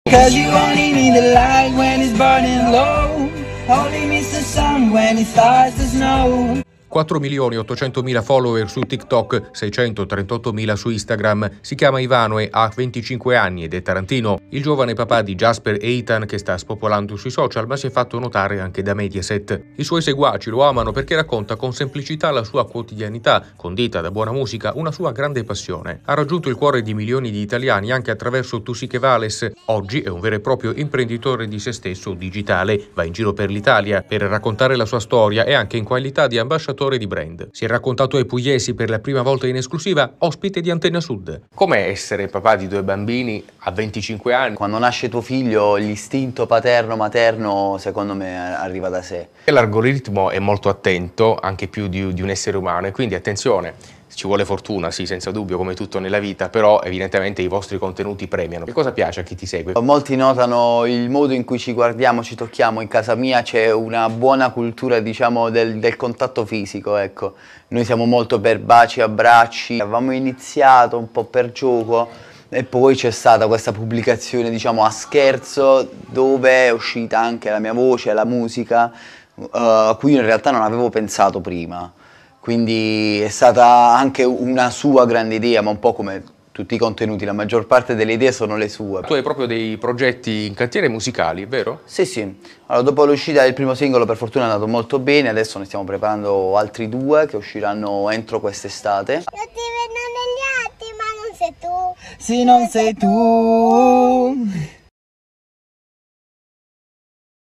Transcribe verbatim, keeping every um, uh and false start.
Cause you only need the light when it's burning low, only miss the sun when it starts to snow. quattro milioni ottocentomila follower su TikTok, seicentotrentoottomila su Instagram. Si chiama Ivanoe, ha venticinque anni ed è tarantino. Il giovane papà di Jasper e Ethan che sta spopolando sui social, ma si è fatto notare anche da Mediaset. I suoi seguaci lo amano perché racconta con semplicità la sua quotidianità, condita da buona musica, una sua grande passione. Ha raggiunto il cuore di milioni di italiani anche attraverso Tu sì che vales. Oggi è un vero e proprio imprenditore di se stesso digitale. Va in giro per l'Italia per raccontare la sua storia e anche in qualità di ambasciatore di brand. Si è raccontato ai pugliesi per la prima volta in esclusiva, ospite di Antenna Sud. Com'è essere papà di due bambini a venticinque anni? Quando nasce tuo figlio l'istinto paterno-materno secondo me arriva da sé. L'algoritmo è molto attento, anche più di, di un essere umano, e quindi attenzione. Ci vuole fortuna, sì, senza dubbio, come tutto nella vita, però evidentemente i vostri contenuti premiano. Che cosa piace a chi ti segue? Molti notano il modo in cui ci guardiamo, ci tocchiamo. In casa mia c'è una buona cultura, diciamo, del, del contatto fisico, ecco. Noi siamo molto per baci, abbracci. Avevamo iniziato un po' per gioco e poi c'è stata questa pubblicazione, diciamo, a scherzo, dove è uscita anche la mia voce, la musica, uh, a cui in realtà non avevo pensato prima. Quindi è stata anche una sua grande idea, ma un po' come tutti i contenuti, la maggior parte delle idee sono le sue. Tu hai proprio dei progetti in cantiere musicali, vero? Sì, sì. Allora, dopo l'uscita del primo singolo per fortuna è andato molto bene, adesso ne stiamo preparando altri due che usciranno entro quest'estate. Io ti vedo negli atti, ma non sei tu. Se non sei tu.